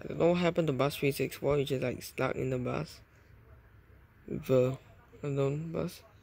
I don't know what happened to bus 364. You just like stuck in the bus with a unknown bus.